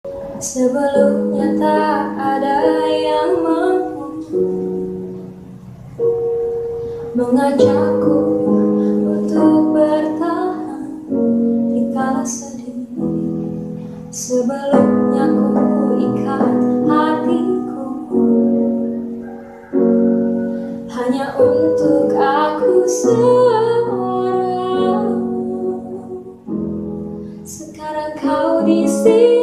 Sebelumnya tak ada yang mampu mengajakku untuk bertahan di kala sedih. Sebelumnya ku ikat hatiku hanya untuk aku seorang. Sekarang kau di sini.